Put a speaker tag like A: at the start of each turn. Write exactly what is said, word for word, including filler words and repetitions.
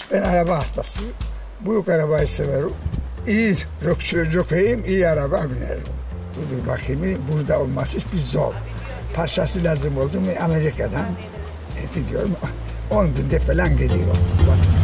A: Ben araba hastasıyım. Büyük arabayı severim. İyi jokeyim, iyi araba binerim. Bu bakayım burada olması hiçbir zor. Parçası lazım oldu mu Amerika'dan e, gidiyorum. on günde falan gidiyor. Bak.